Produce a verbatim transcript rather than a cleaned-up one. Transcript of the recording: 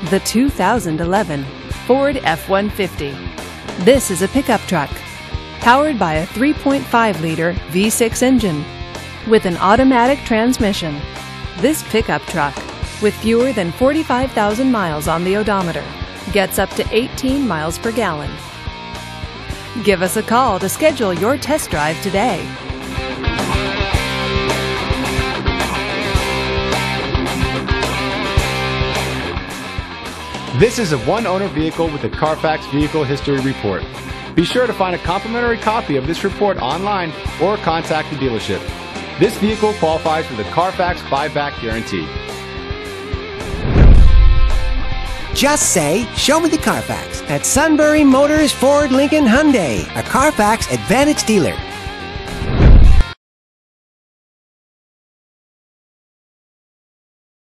The two thousand eleven Ford F one fifty. This is a pickup truck powered by a three point five liter V six engine with an automatic transmission. This pickup truck, with fewer than forty-five thousand miles on the odometer, gets up to eighteen miles per gallon. Give us a call to schedule your test drive today. This is a one-owner vehicle with a Carfax Vehicle History Report. Be sure to find a complimentary copy of this report online or contact the dealership. This vehicle qualifies for the Carfax Buyback Guarantee. Just say, "Show me the Carfax" at Sunbury Motors Ford Lincoln Hyundai, a Carfax Advantage dealer.